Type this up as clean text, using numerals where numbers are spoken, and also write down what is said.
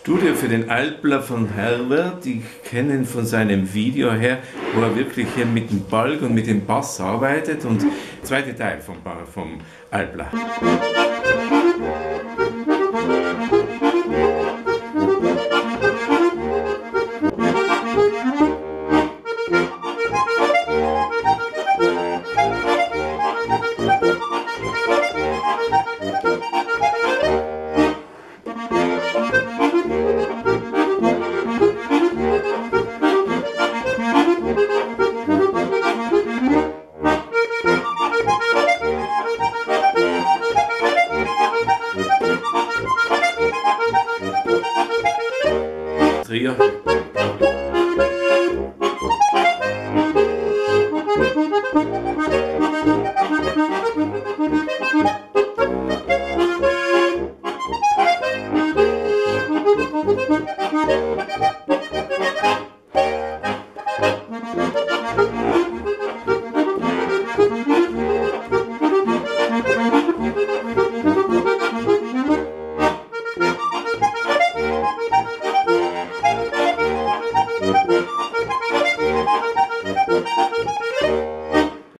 Studio für den Albler von Herbert. Ich kenne ihn von seinem Video her, wo er wirklich hier mit dem Balg und mit dem Bass arbeitet. Und zweite Teil vom Albler. Trio.